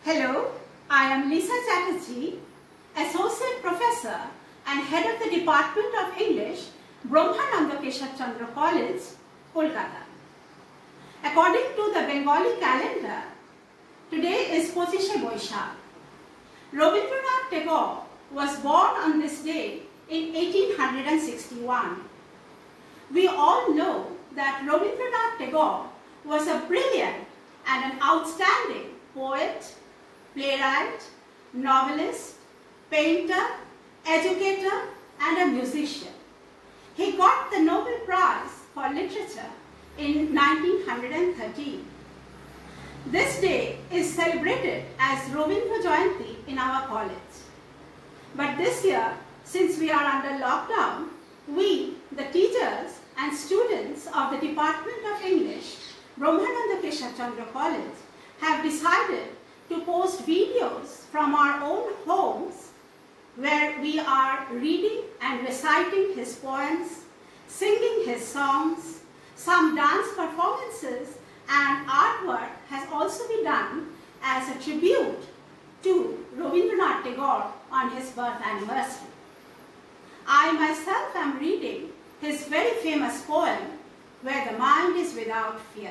Hello, I am Lisa Chatterjee, Associate Professor and Head of the Department of English, Brahmananda Keshav Chandra College, Kolkata. According to the Bengali calendar, today is Pochishe Boishakh. Rabindranath Tagore was born on this day in 1861. We all know that Rabindranath Tagore was a brilliant and an outstanding poet, playwright, novelist, painter, educator, and a musician. He got the Nobel Prize for Literature in 1913. This day is celebrated as Rabindra Jayanti in our college. But this year, since we are under lockdown, we, the teachers and students of the Department of English, Brahmananda Keshav Chandra College, have decided to post videos from our own homes where we are reading and reciting his poems, singing his songs. Some dance performances and artwork has also been done as a tribute to Rabindranath Tagore on his birth anniversary. I myself am reading his very famous poem, Where the Mind is Without Fear.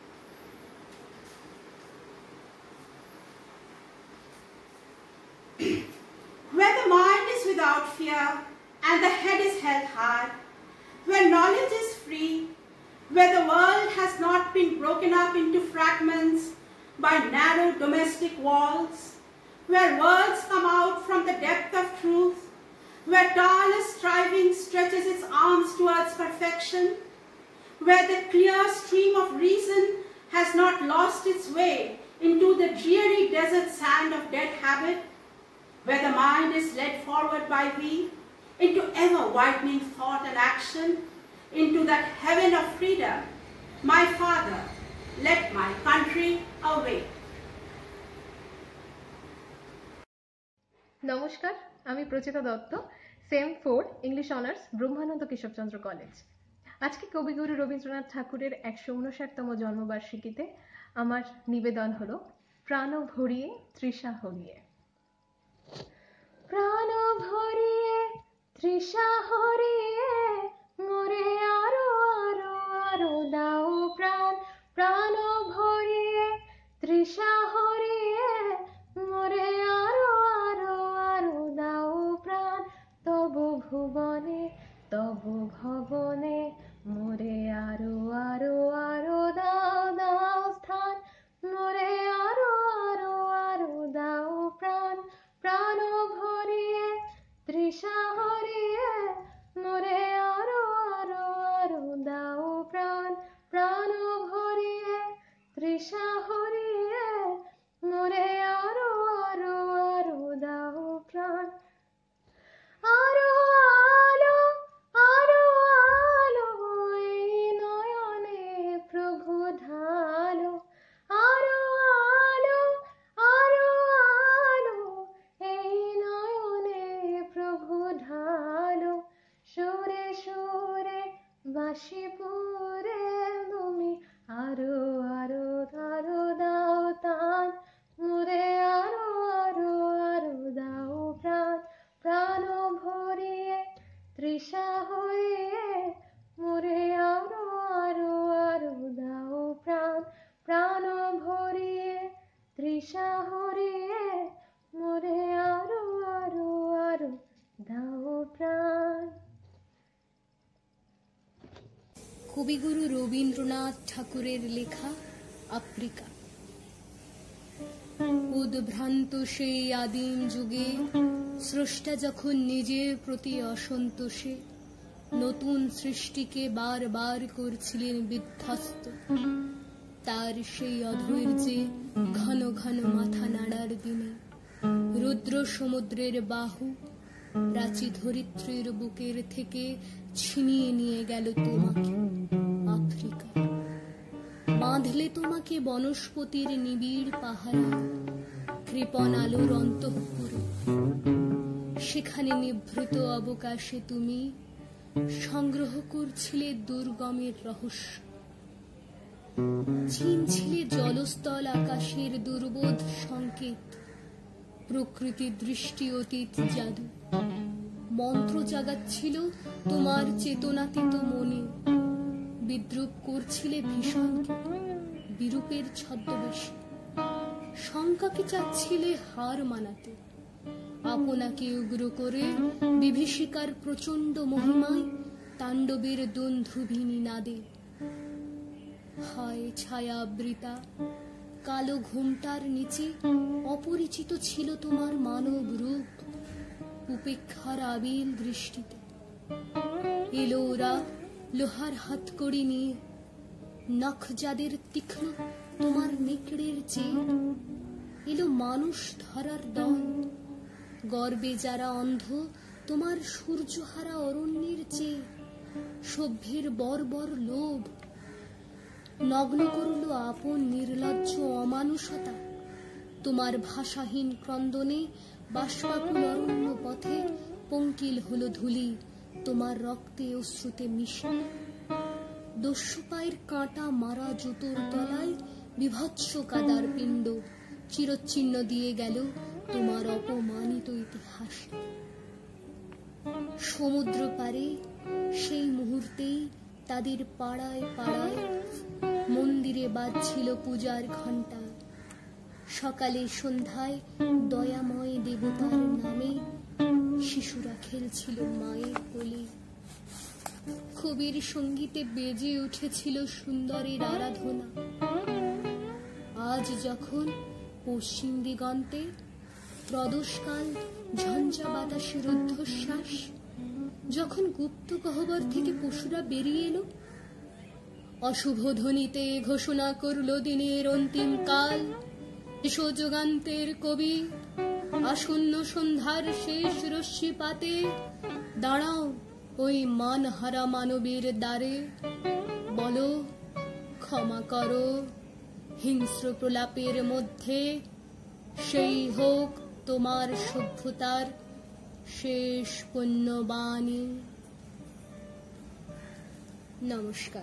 Where the mind is without fear and the head is held high, where knowledge is free, where the world has not been broken up into fragments by narrow domestic walls, where words come out from the depth of truth, where tireless striving stretches its arms towards perfection, where the clear stream of reason has not lost its way into the dreary desert sand of dead habit, where the mind is led forward by thee into ever-widening thought and action, into that heaven of freedom, my Father, let my country awake. নমস্কার, আমি Prachita Dutta, sem 4 English honours, Brahmananda Keshab Chandra college. আজকে কবিগুরু রবীন্দ্রনাথ ঠাকুরের 159তম জন্মবার্ষিকীতে আমার নিবেদন হলো প্রাণ ভরিয়ে তৃষা হরিয়ে। প্রাণ ভরিয়ে তৃষা হরিয়ে মোরে আরো আরো আরো দাও প্রাণ, প্রাণ ভরিয়ে তৃষা হরিয়ে মোরে আরো আরো আরো দাও প্রাণ, তব ভুবনে তব ভবনে মোরে আরো আরো আরো দাও দাও স্থান, মোরে আরো আরো আরো দাও প্রাণ, প্রাণ ভরিয়ে তৃষা হরিয়ে মোরে আরো আরো আরো দাও প্রাণ, প্রাণ ভরিয়ে তৃষা হরিয়ে মোরে আরো আরো আরো দাও প্রাণ। আরো আলো আরো আলো এই নয়নে প্রভু ঢালো, আরো আলো আরো আলো এই নয়নে প্রভু ঢালো, সুরে সুরে বাঁশি পুরে তুমি আরো আরো আরো দাও তান, মোরে আরো আরো আরো দাও প্রাণ, প্রাণ ভরিয়ে তৃষা হরিয়ে মোরে আরো আরো আরো দাও প্রাণ, প্রাণ ভরিয়ে তৃষা হরিয়ে মোরে আরো আরো আরো দাও প্রাণ। কবিগুরু রবীন্দ্রনাথ ঠাকুরের লেখা আফ্রিকা। উদ্ভ্রান্ত সেই আদিম যুগে স্রষ্টা যখন নিজের প্রতি অসন্তোষে নতুন সৃষ্টিকে বারবার করছিলেন বিধ্বস্ত, তার সেই অধৈর্যে ঘন ঘন মাথা নাড়ার দিনে রুদ্র সমুদ্রের বাহু প্রাচী ধরিত্রীর বুকের থেকে ছিনিয়ে নিয়ে গেল তোমাকে আফ্রিকা, বাঁধলে তোমাকে বনস্পতির নিবিড় পাহারা, কৃপণ আলোর অন্তঃপুরে, সেখানে নিভৃত অবকাশে তুমি সংগ্রহ করছিলে দুর্গমের রহস্য। চিনছিলে জলস্থল আকাশের দুর্বোধ সংকেত, প্রকৃতি দৃষ্টি অতীত জাদু মন্ত্র জাগাচ্ছিল তোমার চেতনাতীত মনে। বিদ্রুপ করছিলে ভীষণ বিরূপের ছদ্মবেশে, শঙ্কাকে চাচ্ছিলে হার মানাতে। আপনাকে উগ্র করে বিভীষিকার প্রচন্ড মহিমায় তাণ্ডবের দুন্ধুভিনী নাদে। হায় ছায়াবৃতা কালো ঘোমটার নিচে অপরিচিত ছিল তোমার মানব রূপ, উপেক্ষার আবিল দৃষ্টিতে। এলো ওরা লোহার হাতকড়ি নিয়ে, নখ যাদের তীক্ষ্ণ তোমার নেকড়ের চেয়ে। এলো মানুষ ধরার দল, গর্বে যারা অন্ধ তোমার সূর্যহারা অরণ্যের চেয়ে। সভ্যের বর্বর লোভ নগ্ন করল আপন নির্লজ্জ অমানুষতা। তোমার ভাষাহীন ক্রন্দনে বাষ্পাকুল অরণ্য পথে পঙ্কিল হলো ধূলি তোমার রক্তে অশ্রুতে মিশে। দস্যু পায়ের কাঁটা মারা জুতোর তলায় বিভৎস কাদার পিণ্ড চিরচ্ছিন্ন দিয়ে গেল তোমার অপমানিত ইতিহাস। সমুদ্র পারে সেই মুহূর্তেই তাদের পাড়ায় পাড়ায় মন্দিরে বাজছিল পূজার ঘণ্টা। সকালে সন্ধ্যায় দয়াময় দেবতার নামে শিশুরা খেলছিল মায়ের কোলে। কবির সঙ্গীতে বেজে উঠেছিল সুন্দরের আরাধনা। আজ যখন পশ্চিম দিগন্তে প্রদোষকাল ঝঞ্ঝা বাতাসের ঊর্ধ্বশ্বাস, যখন গুপ্ত গহ্বর থেকে পশুরা বেরিয়ে এলো, অশুভ ধ্বনিতে ঘোষণা করল দিনের অন্তিম কাল। এসো যুগান্তের কবি, আসন্ন সন্ধ্যার শেষ রশ্মিপাতে দাঁড়াও ওই মানহারা মানবীর দ্বারে। বলো ক্ষমা করো হিংস্র প্রলাপের মধ্যে, সেই হোক তোমার সভ্যতার শেষ পুণ্যবাণী। নমস্কার।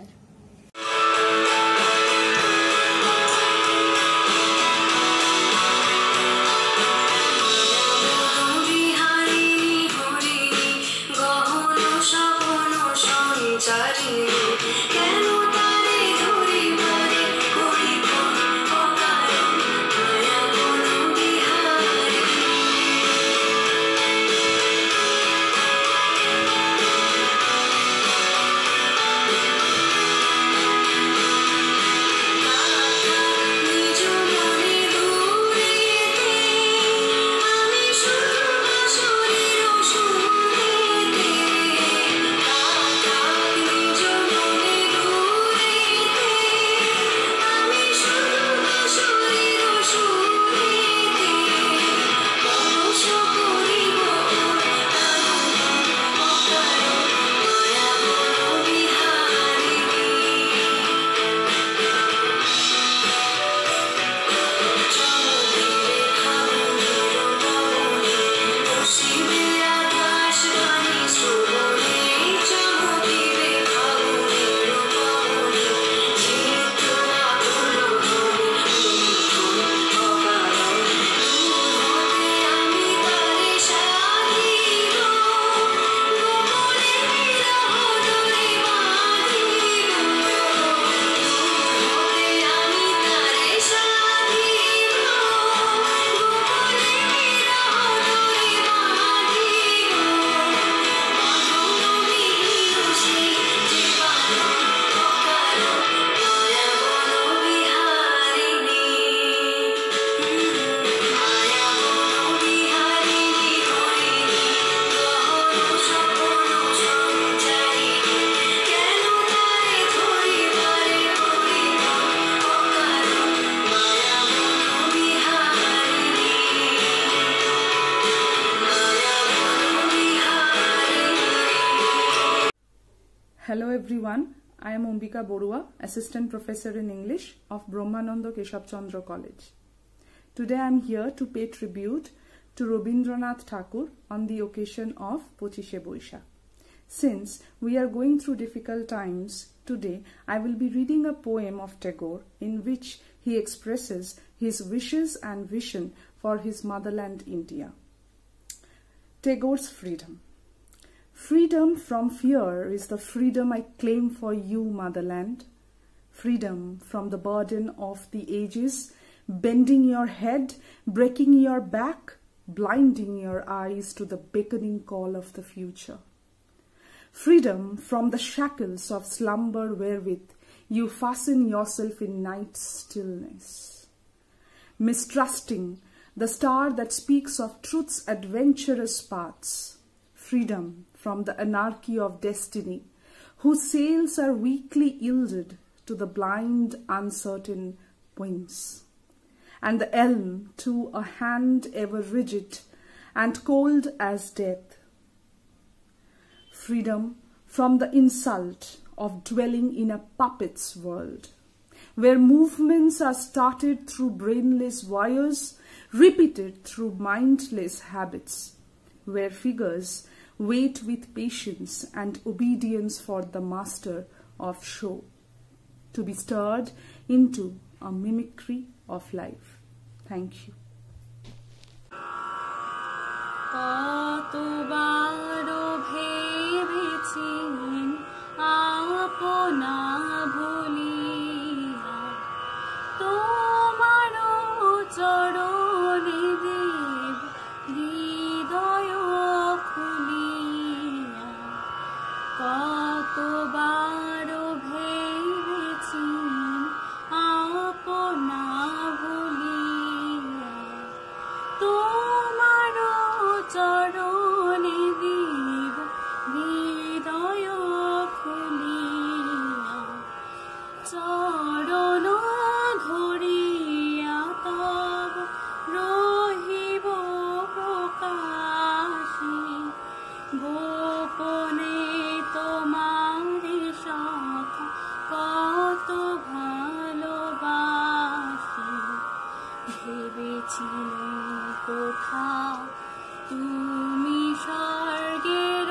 Hello everyone, I am Ambika Borua, Assistant Professor in English of Brahmananda Keshav Chandra College. Today I am here to pay tribute to Rabindranath Tagore on the occasion of Pochishe Boishakh. Since we are going through difficult times, today I will be reading a poem of Tagore in which he expresses his wishes and vision for his motherland India. Tagore's Freedom. Freedom from fear is the freedom I claim for you, motherland. Freedom from the burden of the ages, bending your head, breaking your back, blinding your eyes to the beckoning call of the future. Freedom from the shackles of slumber wherewith you fasten yourself in night's stillness. Mistrusting the star that speaks of truth's adventurous paths. Freedom from the anarchy of destiny, whose sails are weakly yielded to the blind, uncertain winds. And the elm to a hand ever rigid and cold as death. Freedom from the insult of dwelling in a puppet's world, where movements are started through brainless wires, repeated through mindless habits, where figures wait with patience and obedience for the master of show, to be stirred into a mimicry of life. Thank you. কতবারও ভেবেছেন আপনা ভুলিয়া তোমারও চরণে দেব হৃদয় খুলিয়া কতবারও ভেবেছেন আপনা ভুলিয়া তোমারও চরণে দেব হৃদয় খুলিয়া চরণ ধরিয়া তব রহিব প্রকাশে গোপনে তোমারে সখা কত ভালোবাসি ভেবেছিলাম কোথা তুমি স্বর্গের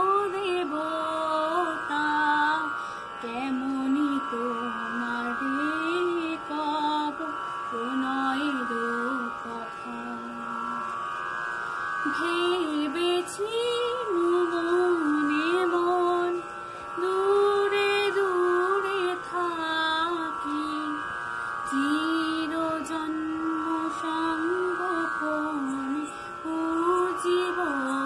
দেবতা কেমনি তোমারে কব প্রণয়ের কথা ভেবেছি মনে মন দূরে দূরে থাকি চিরজন্ম সঙ্গোপনে জীব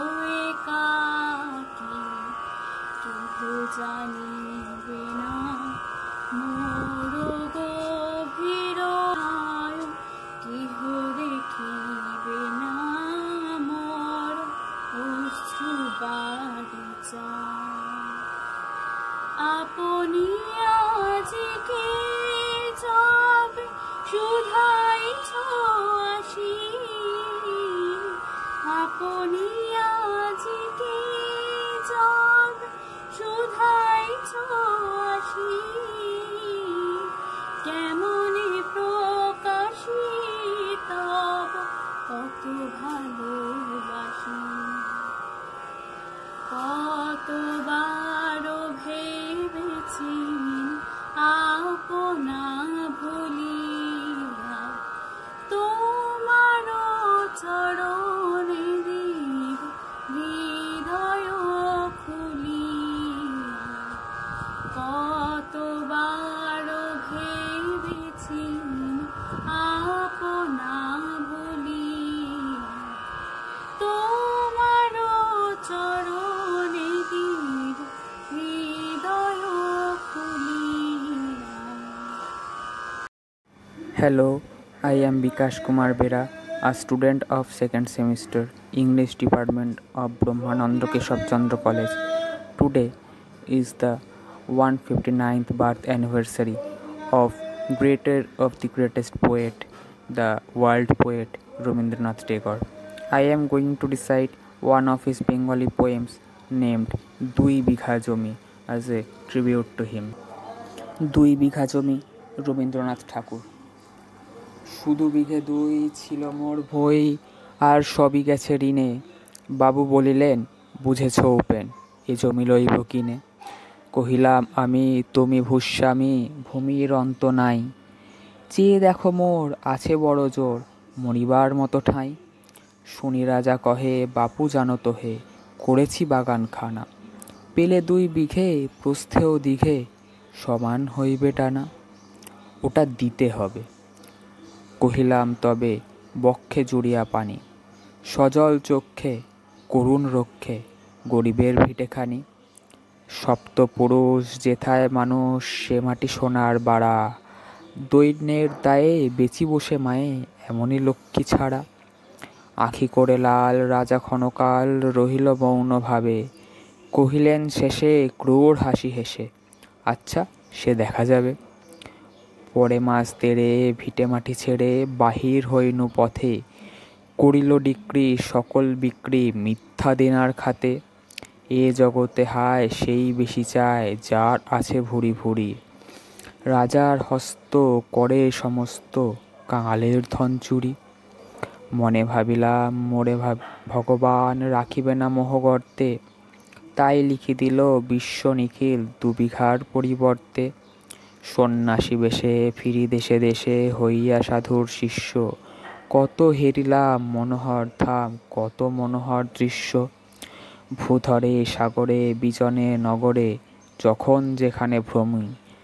একাকী কেহ জানিবে না মোর গভীর কেহ দেখিবে না মোর অশ্রু বারিচা আপনি আজকে যাবে শুধাইছ আসি আপনি আজকে যাবে শুধাইছ আসি কেমনে প্রকাশি তব কত ভালোবাসি কতবারও ভেবেছি আপনা ভুলিয়া তোমারও চরণে দেব হৃদয় খুলিয়া কতবারও ভেবেছি আপনা ভুলিয়া তোমারও চরণে দেব হৃদয় খুলিয়া। Hello, I am Bikash Kumar Bera, a student of second semester English department of Brahmananda Keshav Chandra College. Today is the 159th birth anniversary of the greatest poet, the world poet Rabindranath Tagore. I am going to recite one of his Bengali poems named Dui Bigha Jomi as a tribute to him. Dui Bigha Jomi, Rabindranath Tagore. শুধু বিঘে দুই ছিল মোর ভই আর সবই গেছে ঋণে বাবু বলিলেন বুঝেছ উপেন এ জমি লইব কিনে। কহিলাম আমি তুমি ভূস্বামী, ভূমির অন্ত নাই। চেয়ে দেখো মোর আছে বড় জোর, মরিবার মতো ঠাঁই। শুনি রাজা কহে বাপু জানো তো হে, করেছি বাগানখানা। পেলে 2 বিঘে প্রস্থেও দিঘে, সমান হইবে টানা। ওটা দিতে হবে। কহিলাম তবে বক্ষে জুড়িয়া পানি, সজল চক্ষে করুণ রক্ষে গরিবের ভিটেখানি। সপ্তপুরুষ যেথায় মানুষ, সে মাটি সোনার বাড়া। দৈন্যের দায়ে বেচি বসে মায়ে, এমনই লক্ষ্মী ছাড়া। আখি করে লাল রাজা ক্ষণকাল রহিল মৌন ভাবে। কহিলেন শেষে ক্রূর হাসি হেসে, আচ্ছা সে দেখা যাবে। পরে মাস তেড়ে ভিটে মাটি ছেড়ে বাহির হইনু পথে। করিল ডিক্রি সকল বিক্রি মিথ্যা দেনার খাতে। এ জগতে হায় সেই বেশি চায়, যার আছে ভুরি ভুরি। রাজার হস্ত করে সমস্ত, কাঙালের ধন চুরি। মনে ভাবিলাম মোরে ভগবান রাখিবে না মোহগর্তে। তাই লিখি দিল বিশ্ব নিখিল 2 বিঘার পরিবর্তে। সন্ন্যাসী বেশে ফিরি দেশে দেশে, হইয়া সাধুর শিষ্য। কত হেরিলাম মনোহর ধাম, কত মনোহর দৃশ্য। ভূধরে সাগরে বিজনে নগরে, যখন যেখানে ভ্রমি।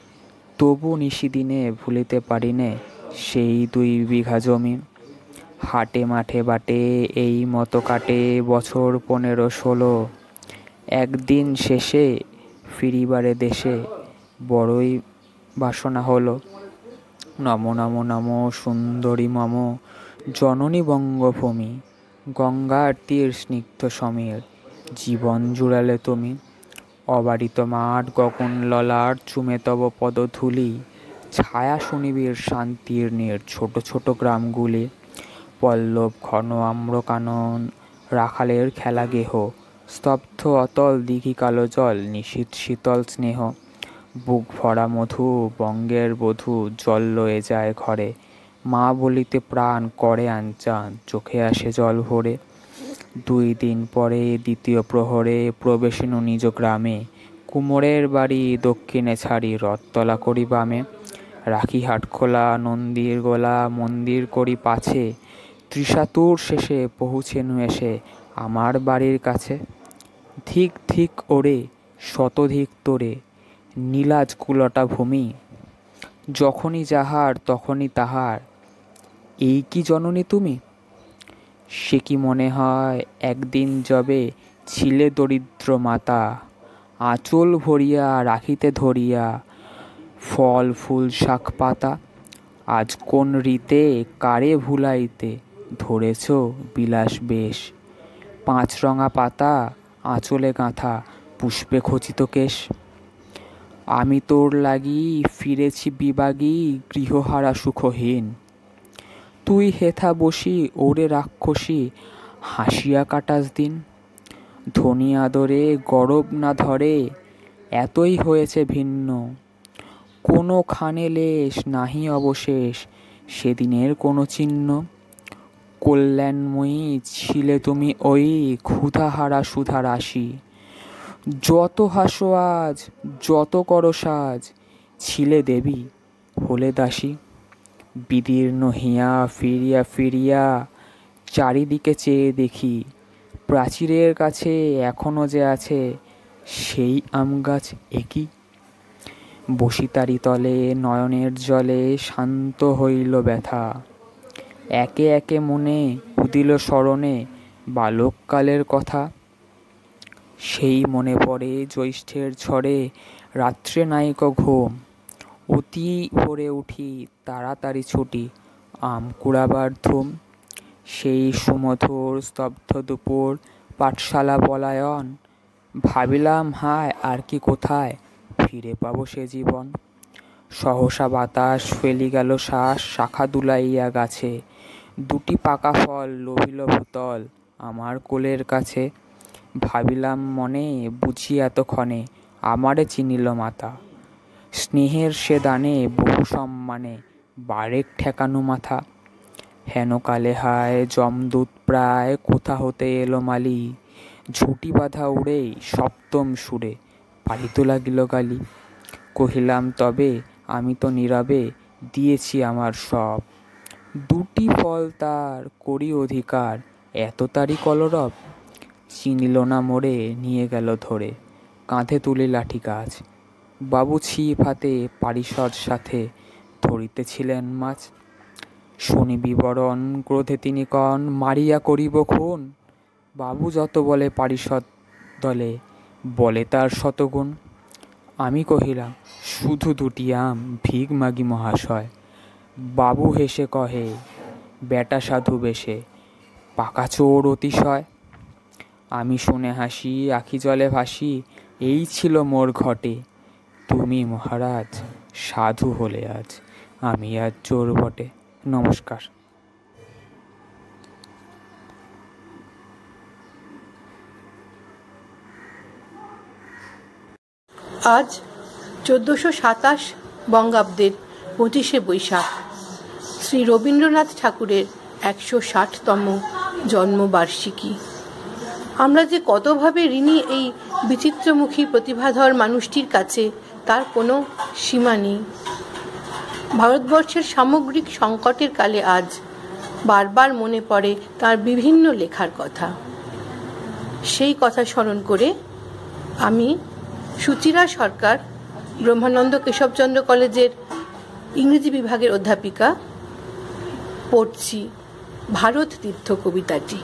তবু নিশিদিনে ভুলিতে পারিনে সেই 2 বিঘা জমি। হাটে মাঠে বাটে এই মতো কাটে বছর 15-16। একদিন শেষে ফিরিবারে দেশে, বড়ই বাসনা হলো। নমো নমো নমো সুন্দরী মম, জননী বঙ্গভূমি। গঙ্গার তীর স্নিগ্ধ সমীর, জীবন জুড়ালে তুমি। অবারিত মাঠ গগন ললাট, চুমে তব পদধূলি। ছায়া শুনিবীর শান্তির নীড়, ছোট ছোট গ্রামগুলি। পল্লব ঘন আম্রকানন, রাখালের খেলা গেহ। স্তব্ধ অতল দিঘি কালো জল, নিশীথ শীতল স্নেহ। বুক ভরা মধু বঙ্গের বধূ, জল লয়ে যায় ঘরে। মা বলিতে প্রাণ করে আনচান, চোখে আসে জল ভরে। 2 দিন পরে দ্বিতীয় প্রহরে প্রবেশিনু নিজ গ্রামে। কুমোরের বাড়ি দক্ষিণে ছাড়ি, রথতলা করি বামে। রাখি হাটখোলা নন্দীর গোলা, মন্দির করি পাছে। ত্রিশাতুর শেষে পৌঁছেনু এসে আমার বাড়ির কাছে। ধিক ধিক ওরে শতধিক তোরে, নীলাজ কুলটা ভূমি। যখনই যাহার তখনই তাহার, এই কি জননী তুমি? সে কি মনে হয় একদিন যবে ছিলে দরিদ্র মাতা। আঁচল ভরিয়া রাখিতে ধরিয়া, ফল ফুল শাক পাতা। আজ কোন রীতে কারে ভুলাইতে, ধরেছ বিলাস বেশ। 5 রঙা পাতা আঁচলে গাঁথা, পুষ্পে খচিত কেশ। আমি তোর লাগি ফিরেছি বিবাগী, গৃহহারা সুখহীন। তুই হেথা বসি ওরে রাক্ষসী, হাসিয়া কাটাস দিন। ধনী আদরে গরব না ধরে, এতই হয়েছে ভিন্ন। কোনো খানে লেশ নাহি অবশেষ, সেদিনের কোনো চিহ্ন। কল্যাণময়ী ছিলে তুমি ওই, ক্ষুধাহারা সুধা রাশি। যত হাসো আজ, যত করো সাজ, ছিলে দেবী হলে দাসী। বিদীর্ণ হিয়া ফিরিয়া ফিরিয়া, চারিদিকে চেয়ে দেখি। প্রাচীরের কাছে এখনো যে আছে, সেই আম গাছ একই। বসিতারি তলে নয়নের জলে, শান্ত হইল ব্যথা। একে একে মনে উদিল স্মরণে, বালককালের কথা। সেই মনে পড়ে জ্যৈষ্ঠের ঝড়ে, রাত্রে নাইক ঘুম। অতি ভোরে উঠি তাড়াতাড়ি ছুটি, আম কুড়াবার ধুম। সেই সুমধুর স্তব্ধ দুপুর, পাঠশালা পলায়ন। ভাবিলাম হায় আর কি কোথায় ফিরে পাবো সে জীবন। সহসা বাতাস ফেলি গেল শ্বাস, শাখা দুলাইয়া গাছে। 2টি পাকা ফল লোভিল ভূতল, আমার কোলের কাছে। ভাবিলাম মনে বুঝি এতক্ষণে, আমারে চিনিল মাতা। স্নেহের সে দানে বহু সম্মানে, বারেক ঠেকানো মাথা। হেন কালে হায় যমদূত প্রায়, কোথা হতে এলো মালি। ঝুঁটি বাঁধা উড়েই সপ্তম সুরে পালিত লাগিল গালি। কহিলাম তবে আমি তো নীরবে দিয়েছি আমার সব, দুটি ফল তার করি অধিকার, এত তারি কলরব। চিনিল না মোড়ে নিয়ে গেল ধরে, কাঁধে তুলে লাঠি গাছ। বাবু ছিপ হাতে পারিষদ সাথে ধরিতেছিলেন মাছ। শুনি বিবরণ ক্রোধে তিনি কন, মারিয়া করিব খুন। বাবু যত বলে পারিষদ দলে, বলে তার শতগুণ। আমি কহিলাম শুধু দুটি আম ভিক মাগি মহাশয়। বাবু হেসে কহে বেটা সাধু বেশে, পাকা চোর অতিশয়। আমি শুনে হাসি আখি জলে ভাসি, এই ছিল মোর ঘটে। তুমি মহারাজ সাধু হলে আজ, আমি আজ চোর বটে। নমস্কার। আজ 1427 বঙ্গাব্দের 25শে বৈশাখ শ্রী রবীন্দ্রনাথ ঠাকুরের 160তম জন্মবার্ষিকী। আমরা যে কতভাবে ঋণী এই বিচিত্রমুখী প্রতিভাধর মানুষটির কাছে তার কোনো সীমা নেই। ভারতবর্ষের সামগ্রিক সংকটের কালে আজ বারবার মনে পড়ে তার বিভিন্ন লেখার কথা। সেই কথা স্মরণ করে আমি সুচিরা সরকার, ব্রহ্মানন্দ কেশবচন্দ্র কলেজের ইংরেজি বিভাগের অধ্যাপিকা, পড়ছি ভারত তীর্থ কবিতাটি।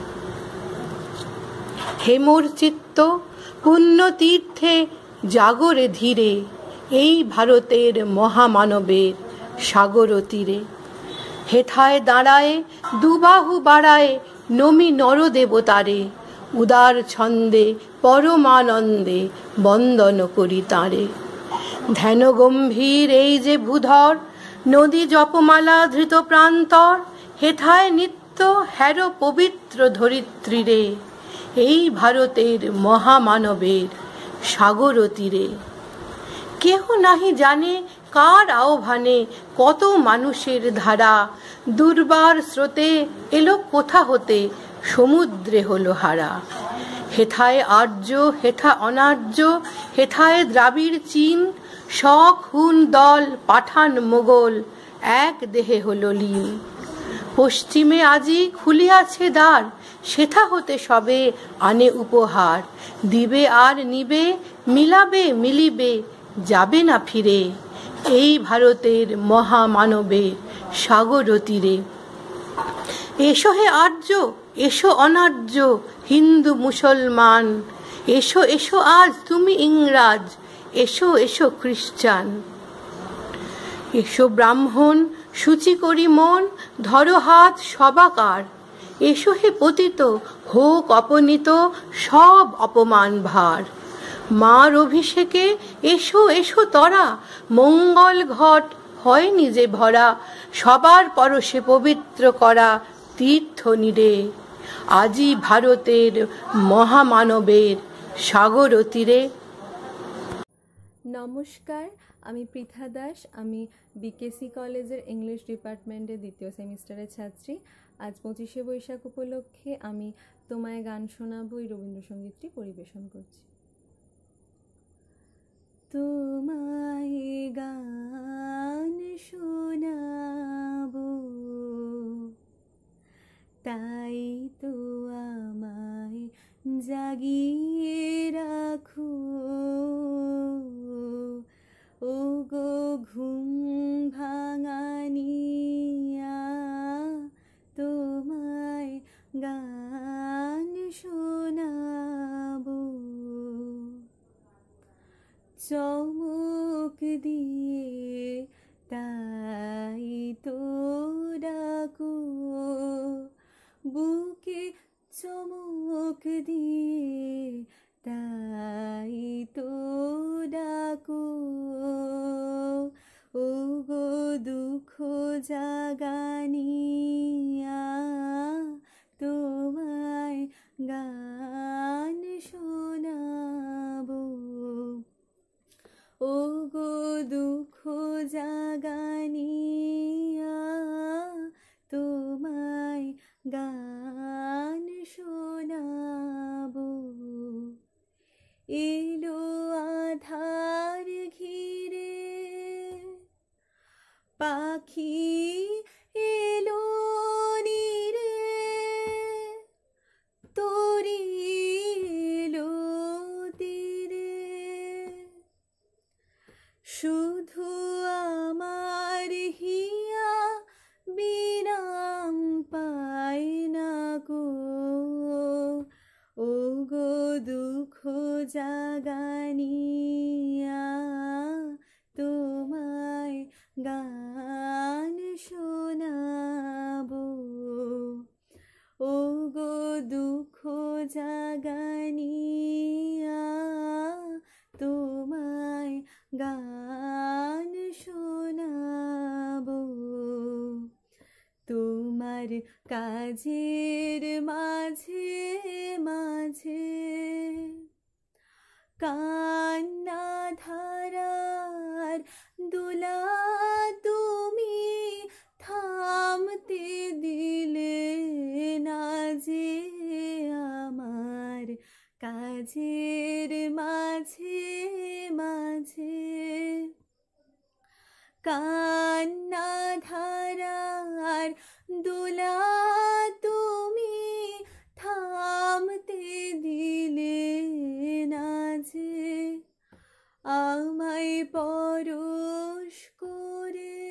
হে মোর চিত্ত পুণ্য তীর্থে জাগরে ধীরে, এই ভারতের মহামানবের সাগর তীরে। হেথায় দাঁড়ায় দুবাহু বাড়ায় নমি নরদেবতারে, উদার ছন্দে পরমানন্দে বন্দন করি তাঁরে। ধ্যান গম্ভীর এই যে ভূধর, নদী জপমালা ধৃত প্রান্তর, হেথায় নিত্য হ্যার পবিত্র ধরিত্রীরে, এই ভারতের মহামানবের সাগর তীরে। কেহ নাহি জানে কার আহ্বানে কত মানুষের ধারা, দুর্বার স্রোতে এলো কোথা হতে সমুদ্রে হলো হারা। হেথায় আর্য হেথা অনার্য, হেথায় দ্রাবিড় চীন, শক হুন দল পাঠান মোগল, এক দেহে হলো লীন। পশ্চিমে আজি খুলিয়াছে দ্বার, সেথা হতে সবে আনে উপহার। দিবে আর নিবে, মিলাবে মিলিবে, যাবে না ফিরে, এই ভারতের মহামানবের সাগর তীরে। এসো হে আর্য, এসো অনার্য, হিন্দু মুসলমান, এসো এসো আজ তুমি ইংরাজ, এসো এসো খ্রিস্টান। এসো ব্রাহ্মণ সূচি করি মন, ধরো হাত সবাকার, এসো হে পতিত হোক অপনীত সব অপমান ভার। মার অভিষেকে এসো এসো তরা, মঙ্গল ঘট হয়নি যে ভরা, সবার পরশে পবিত্র করা তীর্থ নিরে, আজি ভারতের মহামানবের সাগর তীরে। নমস্কার, আমি পৃথা দাস। আমি বিকেসি কলেজের ইংলিশ ডিপার্টমেন্টের দ্বিতীয় সেমিস্টারের ছাত্রী। আজ 25শে বৈশাখ উপলক্ষে আমি তোমায় গান শোনাবো, এই রবীন্দ্রসঙ্গীতটি পরিবেশন করছি। তোমায় গান শোনাবো, তাই তো আমায় জাগিয়ে রাখো, ও গো ঘুম ভাঙানিয়া, তোমায় গান শোনাবো। চমক দিয়ে তাই তো ডাকো, বুকে চমক দিয়ে তাই তো ডাকো, ও গো দুঃখ জাগানিয়া, তোমায় গান শোনাবো। ও গো দুঃখ জাগানিয়া, তোমায় গান শোনাবো। এলো আধার ঘিরে পাখি এলো নীরে তোরি এলো তীরে শুধু আমার হিয়া বিরাম পায় না গো ও গো দুঃখ জাগানিয়া তোমায় গান শোনাবো ও গো দুঃখ জাগানিয়া তোমায় গান শোনাবো তোমার কাজের মাঝে মাঝে কান্না ধারার দোলা তুমি থামতে দিলে না যে আমার কাজের মাঝে মাঝে কান্না ধারার দোলা তুমি থামতে দিলে না যে আমায় পরশ করে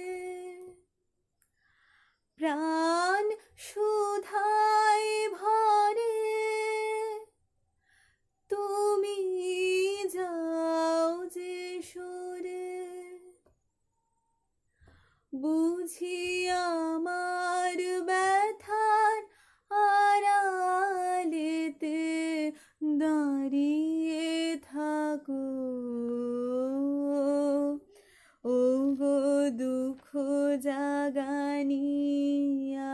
প্রাণ সুধায় ভরে তুমি যাও যে সরে বুঝি আমার ব্যথার আড়ালেতে দাঁড়িয়ে থাকো ও গো দুঃখ জাগানিয়া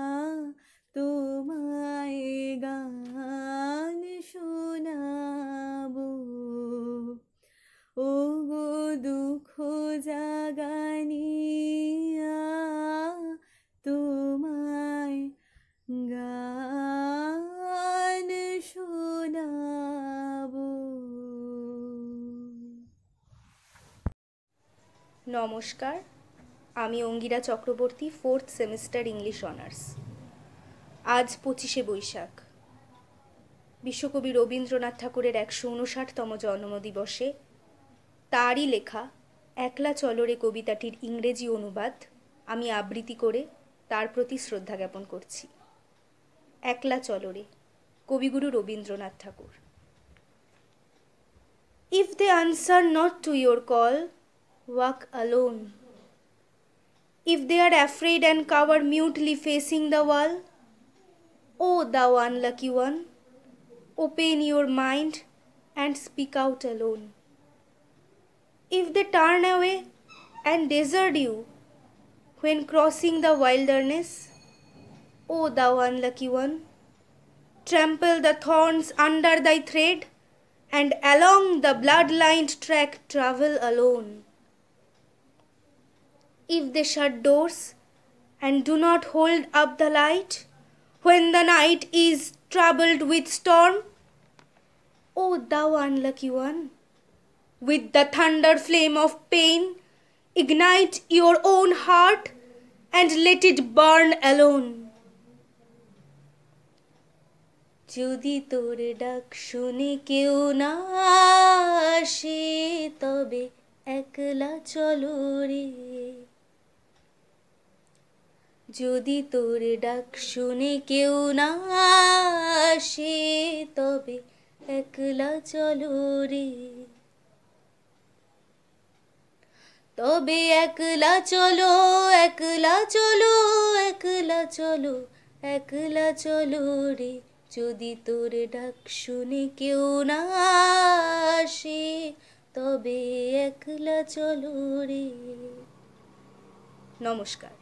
তোমায় গান শোনাবো ও গো দুঃখ জাগানিয়া তোমায় গান শোনাবো। নমস্কার, আমি Angira Chakraborty, 4th semester English honours. আজ 25শে বৈশাখ, বিশ্বকবি রবীন্দ্রনাথ ঠাকুরের 159তম জন্মদিবসে তারই লেখা একলা চলরে কবিতাটির ইংরেজি অনুবাদ আমি আবৃত্তি করে তার প্রতি শ্রদ্ধা জ্ঞাপন করছি। একলা চলরে, কবিগুরু রবীন্দ্রনাথ ঠাকুর। If they answer not to your call, walk alone. If they are afraid and cower mutely facing the wall, oh thou unlucky one, open your mind and speak out alone. If they turn away and desert you when crossing the wilderness, oh thou unlucky one, trample the thorns under thy tread and along the blood-lined track travel alone. If they shut doors and do not hold up the light when the night is troubled with storm, oh thou unlucky one, with the thunder flame of pain ignite your own heart and let it burn alone. যদি তোর ডাক শুনে কেউ না আসে তবে একলা চলো রে, যদি তোর ডাক শুনে কেউ না আসে তবে একলা চলো রে, তবে একলা চলো, একলা চলো, একলা চলো, একলা চলো রে, যদি তোর ডাক শুনে কেউ না আসে তবে একলা চলো রে। নমস্কার।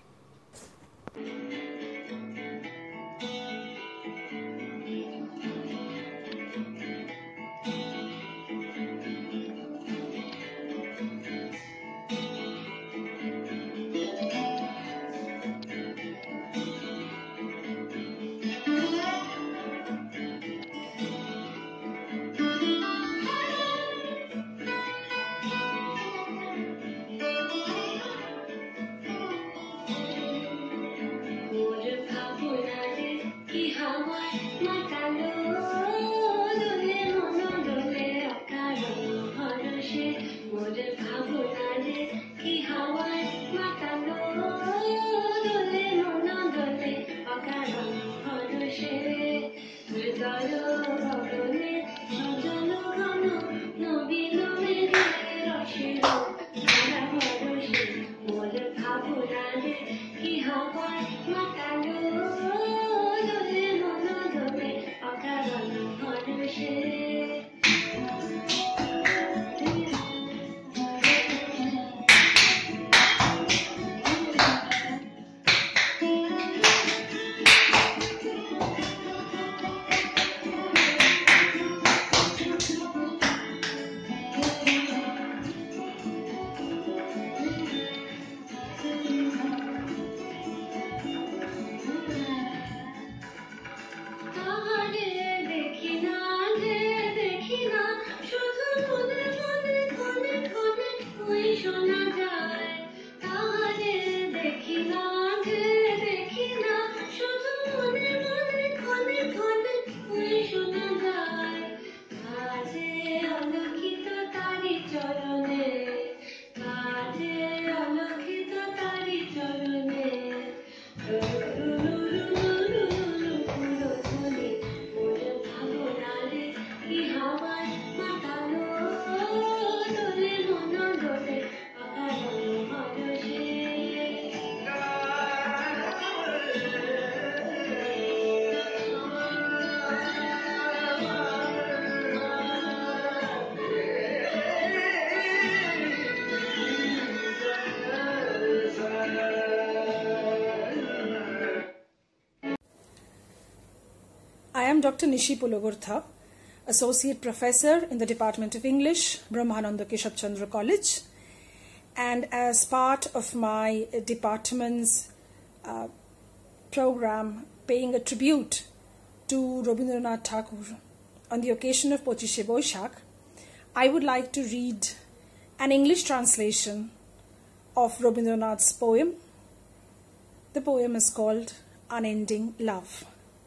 am Dr. Nishi Pulogurtha, Associate Professor in the Department of English, Brahmananda Keshav Chandra College. And as part of my department's program paying a tribute to Rabindranath Tagore on the occasion of Pochishe Boishakh, I would like to read an English translation of Rabindranath's poem. The poem is called Unending Love.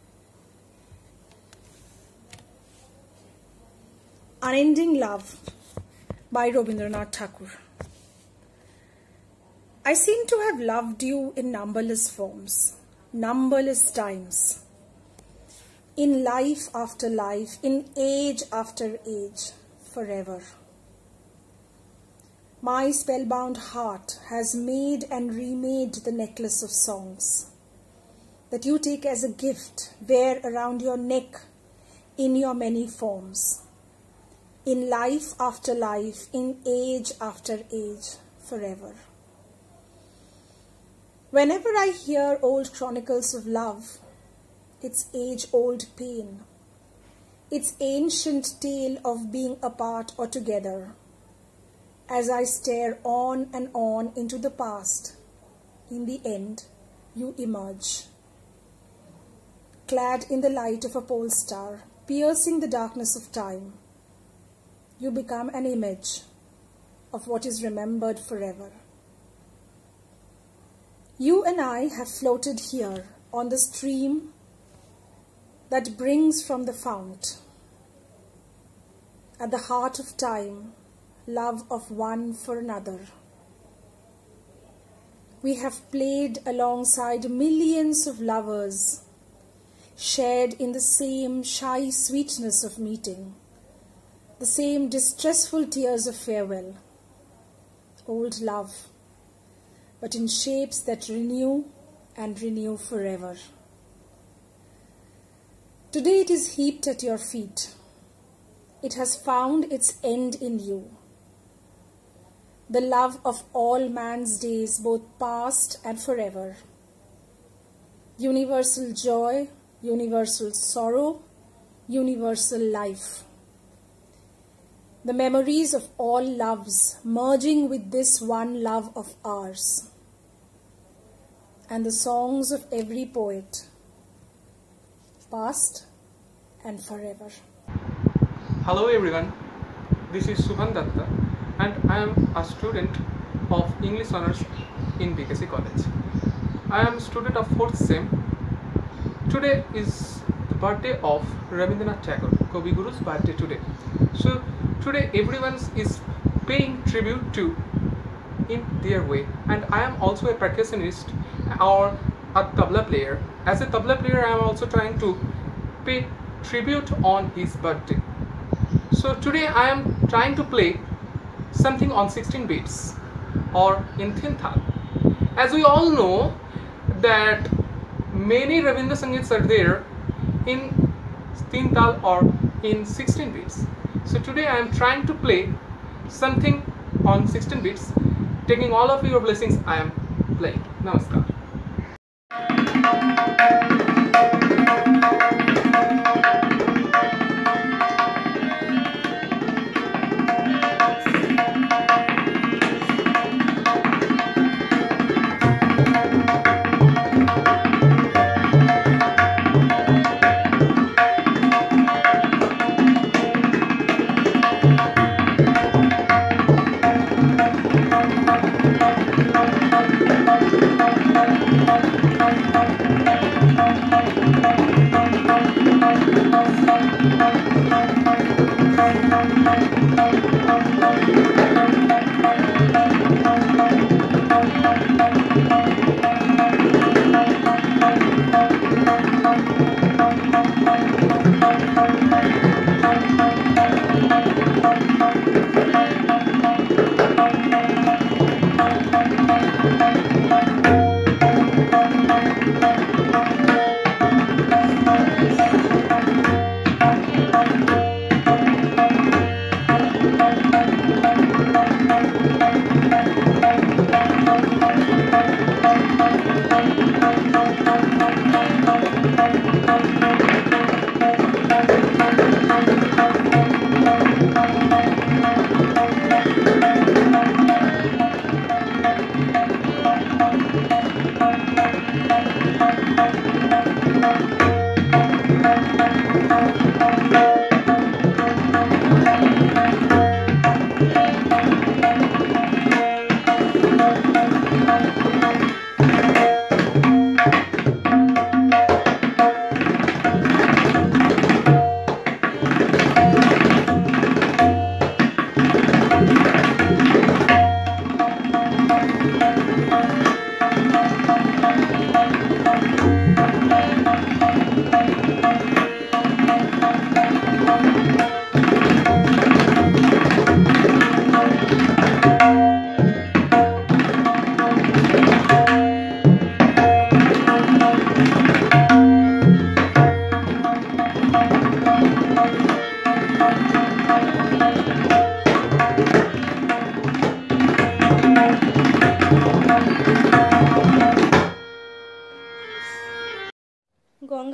Unending Love by Rabindranath Tagore. I seem to have loved you in numberless forms, numberless times, in life after life, in age after age, forever. My spellbound heart has made and remade the necklace of songs that you take as a gift, wear around your neck in your many forms, in life after life, in age after age, forever. Whenever I hear old chronicles of love, its age-old pain, its ancient tale of being apart or together, as I stare on and on into the past, in the end, you emerge. Clad in the light of a pole star, piercing the darkness of time, you become an image of what is remembered forever. You and I have floated here on the stream that brings from the fount, at the heart of time, love of one for another. We have played alongside millions of lovers, shared in the same shy sweetness of meeting, the same distressful tears of farewell. Old love, but in shapes that renew and renew forever. Today it is heaped at your feet. It has found its end in you. The love of all man's days, both past and forever. Universal joy, universal sorrow, universal life. The memories of all loves merging with this one love of ours. And the songs of every poet, past and forever. Hello everyone, this is Subhan Datta and I am a student of English Honours in BKC College. I am a student of 4th Sem. Today is the birthday of Rabindranath Tagore, Kavi Guru's birthday today. So today everyone is paying tribute to in their way, and I am also a percussionist or a tabla player. As a tabla player, I am also trying to pay tribute on his birthday. So today I am trying to play something on 16 beats or in Tin Tal. As we all know that many Rabindra Sangeets are there in Tin Tal or in 16 beats. So today I am trying to play something on 16 beats. Taking all of your blessings, I am playing. Namaskar.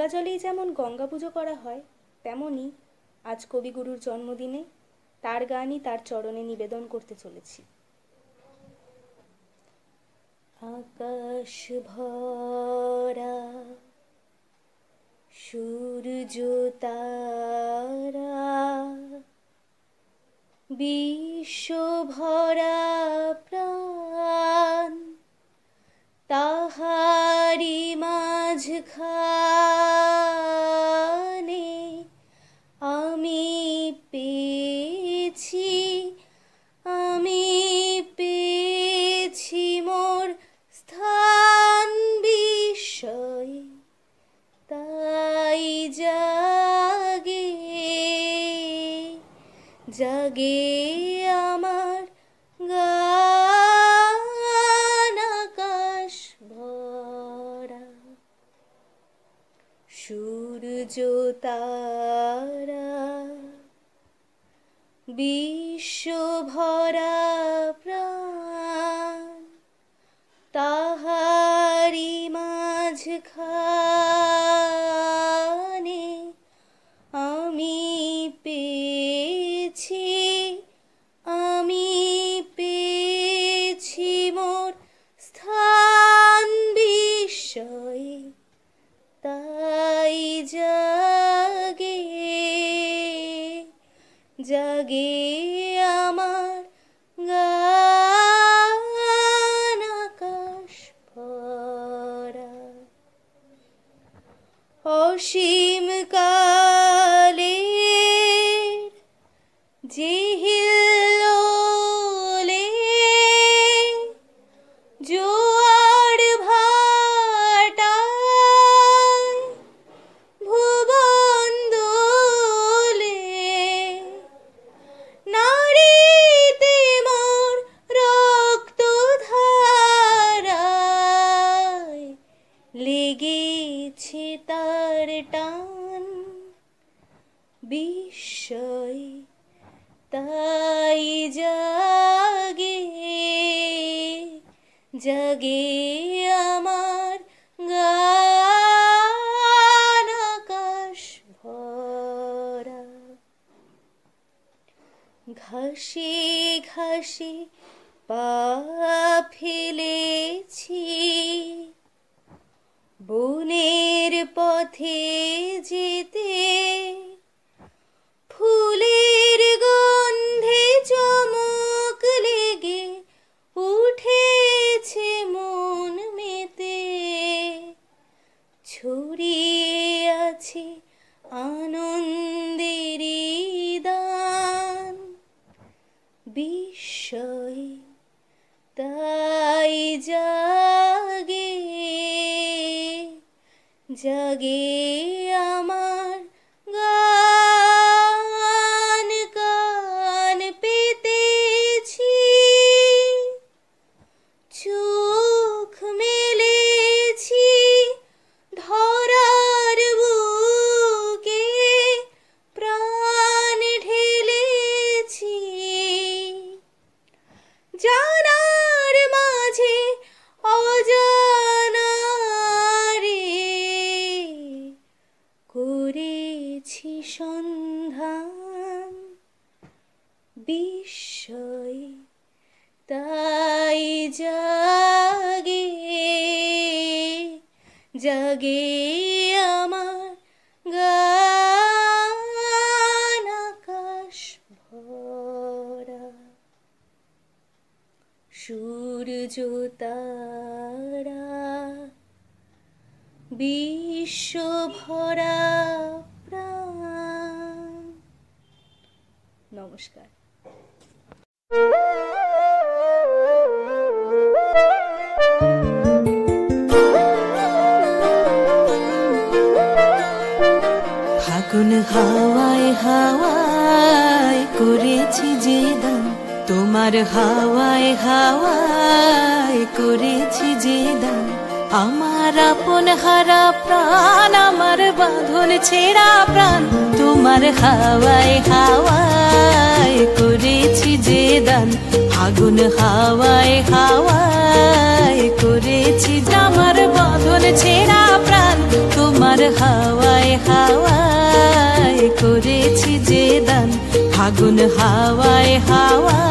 জলেই যেমন গঙ্গা পুজো করা হয়, তেমনি আজ কবিগুরুর জন্মদিনে তার গানই তার চরণে নিবেদন করতে চলেছি। আকাশ ভরা সূর্য তারা, বিশ্ব ভরা প্রাণ, তাহারি মাঝখানে আমি পেয়েছি, আমি পেয়েছি মোর স্থান বিষয়ে, তাই জাগে জাগে আমার গান আকাশ ভরা। সূর্য তারা, বিশ্ব ভরা প্রাণ, তাহারি মাঝখানে আমি পেয়েছি, আমি পেয়েছি মোর স্থান বিষয়ে, তাই জাগে জাগে আমার গান আকাশ ভরা। অসীম কালের যে হিল্লোলে জোয়ার ভাটায় ভুবন দোলে, নারীতে মোর রক্ত ধারায় লেগেছে তার টান বিষয়, তাই জাগে জাগে আমার গান আকাশ ভরা। ঘাসে ঘাসে পা ফেলেছি, বনের পথে যেতে ফুলের গন্ধে চমক লেগে উঠেছে মন মেতে, ছড়িয়ে আছে আনন্দেরই দান বিষয়, তাই জাগে জাগে আমার গান কান পেতেছি, চোখ মেলেছি ধরার বুকে, প্রাণ ঢেলেছি জানার মাঝে অজানারে, করেছি সন্ধান বিষয়, তাই জাগে জাগে আমার গান আকাশ ভরা। সূর্য তারা, বিশ্ব ভরা প্রাণ। নমস্কার। ফাগুন হাওয়ায় হাওয়ায় করেছি যে দান, তোমার হাওয়ায় হাওয়ায় করেছি যে দান, আমার আপন হারা প্রাণ, আমার বাঁধন ছেঁড়া প্রাণ, তোমার হাওয়ায় হাওয়ায় করেছি যে দান, ফাগুন হাওয়ায় হাওয়ায় করেছি আমার বাঁধন ছেঁড়া প্রাণ, তোমার তোমার হাওয়ায় হাওয়ায় করেছি যে দান, ফাগুন হাওয়ায় হাওয়ায়